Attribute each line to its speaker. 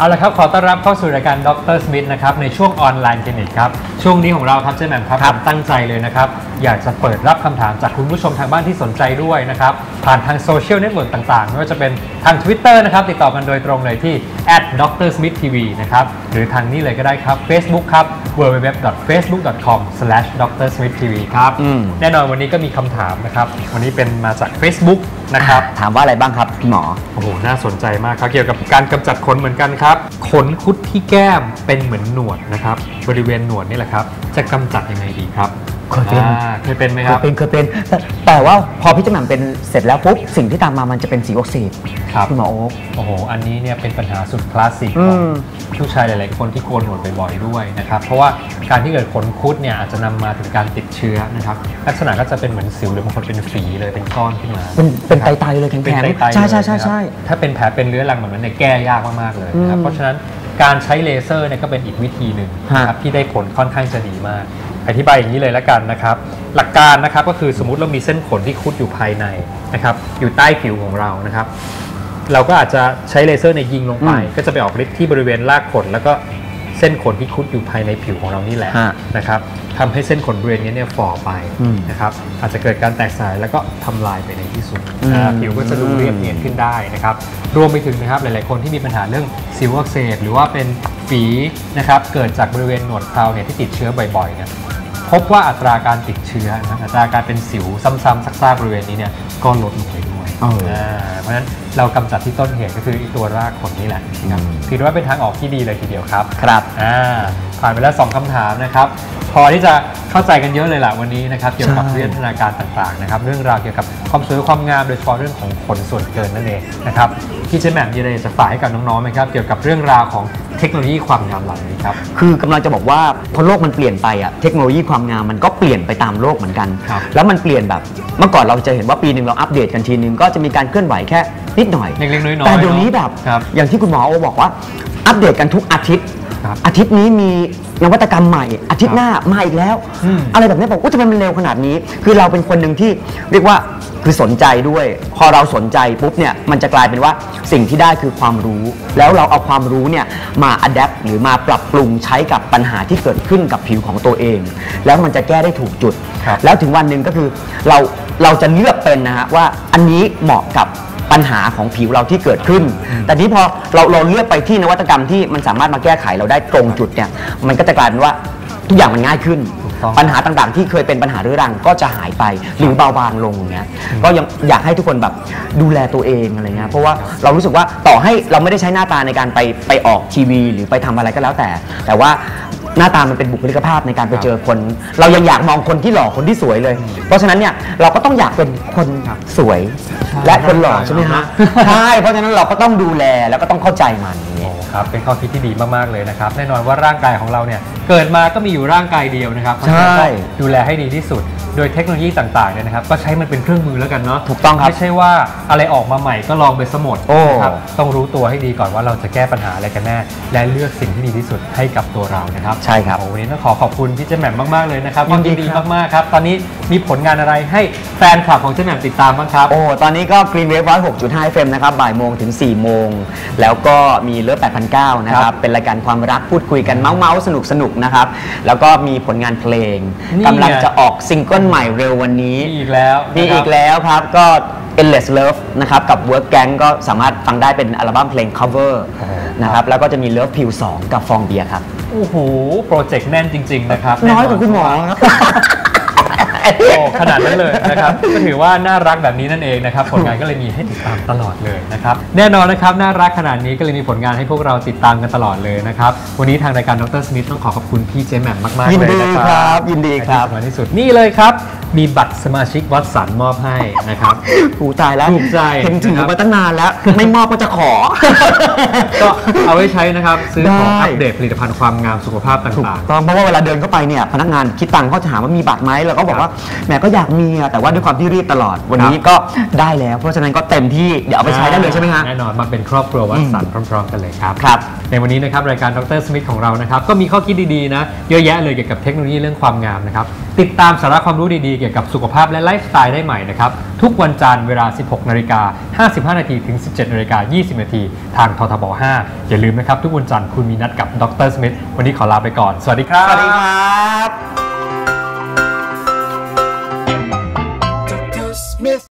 Speaker 1: เอาละครับขอต้อนรับเข้าสู่รายการดร.สมิธนะครับในช่วงออนไลน์คลินิกครับช่วงนี้ของเราครับเจ๊แหม่มครับผมตั้งใจเลยนะครับอยากจะเปิดรับคำถามจากคุณผู้ชมทางบ้านที่สนใจด้วยนะครับผ่านทางโซเชียลเน็ตเวิร์กต่างๆไม่ว่าจะเป็นทาง Twitter นะครับติดต่อกันโดยตรงเลยที่ @drsmithtv นะครับหรือทางนี้เลยก็ได้ครับ Facebook ครับ www.facebook.com/drsmithtv ครับแน่นอนวันนี้ก็มีคำถามนะครับวันนี้เป็นมาจาก Facebook นะครับ
Speaker 2: ถามว่าอะไรบ้างครับพี่หมอ
Speaker 1: โอ้โหน่าสนใจมากครับเกี่ยวกับการกำจัดขนเหมือนกันครับขนคุดที่แก้มเป็นเหมือนหนวดนะครับบริเวณหนวดนี่แหละครับจะกำจัดยังไงดีครับเคยเป็นไหมครับ
Speaker 2: เคยเป็นแต่ว่าพอพี่เจ๊แหม่มเป็นเสร็จแล้วปุ๊บสิ่งที่ตามมามันจะเป็นสิวอักเสบ
Speaker 1: ครับ
Speaker 2: พี่หมอโอ๊ค
Speaker 1: โอ้โหอันนี้เนี่ยเป็นปัญหาสุดคลาสสิกของผู้ชายหลายๆคนที่โกนหนวดบ่อยๆด้วยนะครับเพราะว่าการที่เกิดขนคุดเนี่ยอาจจะนำมาถึงการติดเชื้อนะครับลักษณะก็จะเป็นเหมือนสิวหรือบางคนเป็นฝีเลยเป็นก้อนขึ้นมา
Speaker 2: เป็นไตเลยแข็งๆใช่
Speaker 1: ถ้าเป็นแผลเป็นเรื้อรังแบบนั้นเนี่ยแก้ยากมากๆเลยนะครับเพราะฉะนั้นการใช้เลเซอร์เนี่ยก็เป็นอีกวิธีหนึ่งนะครับที่ได้ผลค่อนข้างจะดีมากอธิบายอย่างนี้เลยแล้วกันนะครับหลักการนะครับก็คือสมมุติเรามีเส้นขนที่คุดอยู่ภายในนะครับอยู่ใต้ผิวของเรานะครับเราก็อาจจะใช้เลเซอร์ในยิงลงไปก็จะไปออกฤทธิ์ที่บริเวณรากขนแล้วก็เส้นขนที่คุดอยู่ภายในผิวของเรานี่แหละนะครับทำให้เส้นขนบริเวณนี้เนี่ยฝ่อไปนะครับอาจจะเกิดการแตกสลายแล้วก็ทำลายไปในที่สุดผิวก็จะดูเรียบเนียนขึ้นได้นะครับรวมไปถึงนะครับหลายๆคนที่มีปัญหาเรื่องสิวอักเสบหรือว่าเป็นฝีนะครับเกิดจากบริเวณหนวดเคราเนี่ยที่ติดเชื้อบ่อยๆเนี่ยพบว่าอัตราการติดเชื้อนะอัตราการเป็นสิวซ้ำๆซากๆบริเวณนี้เนี่ยก็ลดลงไปด้วยเพราะฉะนั้นเรากำจัดที่ต้นเหตุก็คือตัวรากขนนี่แหละถือว่าเป็นทางออกที่ดีเลยทีเดียวครับผ่านไปแล้ว2คำถามนะครับพอที่จะเข้าใจกันเยอะเลยล่ะวันนี้นะครับเกี่ยวกับวิวัฒนาการต่างๆนะครับเรื่องราวเกี่ยวกับความสวยความงามโดยเฉพาะเรื่องของขนส่วนเกินนั่นเองนะครับพี่เจ๊แหม่มมีอะไรจะฝากให้กับน้องๆไหมครับเกี่ยวกับเรื่องราวของเทคโนโลยีความงามเหล่านี้ครับ
Speaker 2: คือกำลังจะบอกว่าพอโลกมันเปลี่ยนไปอ่ะเทคโนโลยีความงามมันก็เปลี่ยนไปตามโลกเหมือนกันแล้วมันเปลี่ยนแบบเมื่อก่อนเราจะเห็นว่าปีนึงเราอัปเดตกันทีนึงก็จะมีการเคลื่อนไหวแค่นิดหน่อย
Speaker 1: เล็กๆน้อยๆ
Speaker 2: แต่เดี๋ยวนี้แบบอย่างที่คุณหมอบอกว่าอัปเดตกันทุกอาทิตย์นี้มีนวัตกรรมใหม่อาทิตย์หน้ามาอีกแล้วอะไรแบบนี้บอกว่าทำไมมันเร็วขนาดนี้คือเราเป็นคนหนึ่งที่เรียกว่าคือสนใจด้วยพอเราสนใจปุ๊บเนี่ยมันจะกลายเป็นว่าสิ่งที่ได้คือความรู้แล้วเราเอาความรู้เนี่ยมาอัดแอปหรือมาปรับปรุงใช้กับปัญหาที่เกิดขึ้นกับผิวของตัวเองแล้วมันจะแก้ได้ถูกจุดแล้วถึงวันหนึ่งก็คือเราจะเลือกเป็นนะฮะว่าอันนี้เหมาะกับปัญหาของผิวเราที่เกิดขึ้นแต่ที่พอเราเลือกไปที่นวัตกรรมที่มันสามารถมาแก้ไขเราได้ตรงจุดเนี่ยมันก็จะกลายเป็นว่าทุกอย่างมันง่ายขึ้นปัญหาต่างๆที่เคยเป็นปัญหาเรื้อรังก็จะหายไปหรือเบาบางลงเงี้ยก็ยังอยากให้ทุกคนแบบดูแลตัวเองอะไรเงี้ยเพราะว่าเรารู้สึกว่าต่อให้เราไม่ได้ใช้หน้าตาในการไปออกทีวีหรือไปทำอะไรก็แล้วแต่ว่าหน้าตามันเป็นบุคลิกภาพในการไปเจอคนเรายังอยากมองคนที่หล่อคนที่สวยเลยเพราะฉะนั้นเนี่ยเราก็ต้องอยากเป็นคนสวยและคนหล่อใช่ไหมฮะใช่เพราะฉะนั้นเราก็ต้องดูแลแล้วก็ต้องเข้าใจมัน
Speaker 1: ครับเป็นข้อคิดที่ดีมากๆเลยนะครับแน่นอนว่าร่างกายของเราเนี่ยเกิดมาก็มีอยู่ร่างกายเดียวนะครับเพราะฉะนั้นดูแลให้ดีที่สุดโดยเทคโนโลยีต่างๆเนี่ยนะครับก็ใช้มันเป็นเครื่องมือแล้วกันเนาะ
Speaker 2: ถูกต้องครับ
Speaker 1: ไม่ใช่ว่าอะไรออกมาใหม่ก็ลองไปซะหมดนะครับต้องรู้ตัวให้ดีก่อนว่าเราจะแก้ปัญหาอะไรกันแน่และเลือกสิ่งที่ดีที่สุดให้กับตัวเรานะครับ
Speaker 2: ใช่ครับ
Speaker 1: วันนี้ต้องขอบคุณพี่เจ๊แหม่มมากๆเลยนะครับยินดีมากๆครับตอนนี้มีผลงานอะไรให้แฟนคลับของเจ๊แหม่มติดตามบ้างครับ
Speaker 2: ตอนนี้ก็ Green Wave 106.5 FM นะครับบ่ายโมงถึง4โมงแล้วก็มีเลิฟ 8,900 นะครับเป็นรายการความรักพูดคุยกันเมาส์สนุกนะครับแล้วก็มีผลงานเพลงกำลังจะออกซิงเกิลใหม่เร็ววันนี้
Speaker 1: มีอีกแล้ว
Speaker 2: ครับก็ Endless Love นะครับกับ Work Gang ก็สามารถฟังได้เป็นอัลบั้มเพลง cover นะครับแล้วก็จะมี Love Pill 2 กับฟองเบียร์ครับ
Speaker 1: โอ้โหโปรเจกต์แน่นจริงๆนะครับ
Speaker 2: น้อยกว่าคุณหมอครับ
Speaker 1: ขนาดนั้นเลยนะครับก็ถือว่าน่ารักแบบนี้นั่นเองนะครับผลงานก็เลยมีให้ติดตามตลอดเลยนะครับแน่นอนนะครับน่ารักขนาดนี้ก็เลยมีผลงานให้พวกเราติดตามกันตลอดเลยนะครับวันนี้ทางรายการดร.สมิธต้องขอบคุณพี่เจแหม่มมากๆเลย
Speaker 2: นะครับยินดีครับ
Speaker 1: ในที่สุดนี่เลยครับมีบัตรสมาชิกวัดสันมอบให้นะครับ
Speaker 2: ถูกใจแล้ว
Speaker 1: ถูกใจ
Speaker 2: เห็นถึงมาตั้งนานแล้วไม่มอบก็จะขอ
Speaker 1: ก็เอาไว้ใช้นะครับซื้อของอัปเดตผลิตภัณฑ์ความงามสุขภาพต่างๆ
Speaker 2: เพราะว่าเวลาเดินเข้าไปเนี่ยพนักงานคิดตังค์เขาถามว่ามีบัตรไหมเราก็บอกว่าแหมก็อยากมีแต่ว่าด้วยความที่รีบตลอดวันนี้ก็ได้แล้วเพราะฉะนั้นก็เต็มที่เดี๋ยวเอาไปใช้ได้เลยใช่ไหมฮะ
Speaker 1: แน่นอนมาเป็นครอบครัววัดสันพร้อมๆกันเลยครับ
Speaker 2: ครับ
Speaker 1: ในวันนี้นะครับรายการดรสมิธของเรานะครับก็มีข้อคิดดีๆนะเยอะแยะเลยเกี่ยวกับเทคโนโลยีเรื่องความงามนะครับติดตามสาระความรู้ดีๆเกี่ยวกับสุขภาพและไลฟ์สไตล์ได้ใหม่นะครับทุกวันจันทร์เวลา 16:55 น. ถึง 17:20 น. ทางททบ 5 อย่าลืมนะครับทุกวันจันทร์คุณมีนัดกับดรสมิธวันนี้ขอลาไปก่อนสวัสดีครับ
Speaker 2: สวัสดีครับ